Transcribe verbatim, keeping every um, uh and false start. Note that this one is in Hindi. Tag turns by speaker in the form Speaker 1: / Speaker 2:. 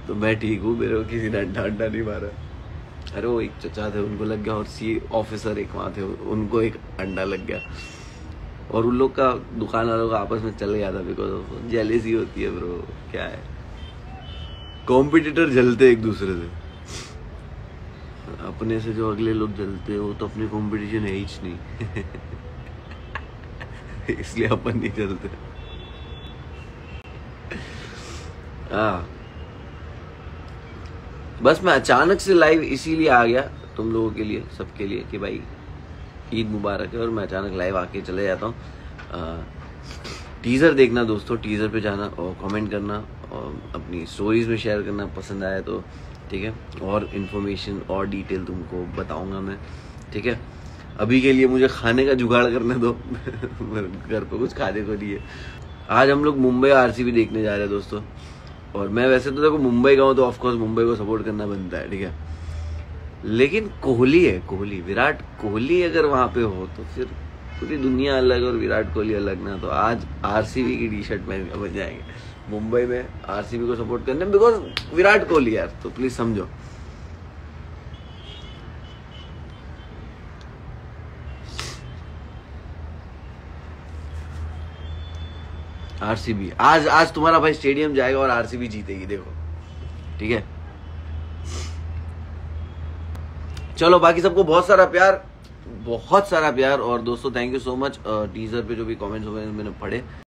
Speaker 1: तो मैं ठीक हूँ, मेरे को किसी ने अड्डा अड्डा नहीं मारा। अरे वो एक चचा थे उनको लग गया, और सी ऑफिसर एक वहाँ थे उनको एक अंडा लग गया, और उन लोग का दुकान वालों का आपस में चल गया था, बिकॉज जेलेसी होती है ब्रो। क्या है, कॉम्पिटिटर जलते एक दूसरे से, अपने से जो अगले लोग जलते हैं वो तो अपनी कंपटीशन है ही नहीं इसलिए अपन नहीं जलते। हाँ, बस मैं अचानक से लाइव इसीलिए आ गया तुम लोगों के लिए, सबके लिए, कि भाई ईद मुबारक है, और मैं अचानक लाइव आके चले जाता हूँ। टीजर देखना दोस्तों, टीजर पे जाना और कमेंट करना और अपनी स्टोरीज में शेयर करना, पसंद आया तो ठीक है। और इन्फॉर्मेशन और डिटेल तुमको बताऊंगा मैं, ठीक है। अभी के लिए मुझे खाने का जुगाड़ करने दो घर पे कुछ खाने को नहीं है। आज हम लोग मुंबई आरसीबी देखने जा रहे हैं दोस्तों, और मैं वैसे तो देखो मुंबई का हूँ तो ऑफकोर्स मुंबई को सपोर्ट करना बनता है, ठीक है। लेकिन कोहली है, कोहली, विराट कोहली अगर वहां पे हो तो फिर पूरी दुनिया अलग और विराट कोहली अलग ना। तो आज आरसीबी की टी शर्ट पहन कर बन जाएंगे मुंबई में आरसीबी को सपोर्ट करने, बिकॉज विराट कोहली यार, तो प्लीज समझो। आरसीबी आज आज तुम्हारा भाई स्टेडियम जाएगा और आरसीबी जीतेगी, देखो, ठीक है। चलो, बाकी सबको बहुत सारा प्यार, बहुत सारा प्यार। और दोस्तों thank you so much. Teaser पे जो भी कमेंट्स हो गए मैंने पढ़े।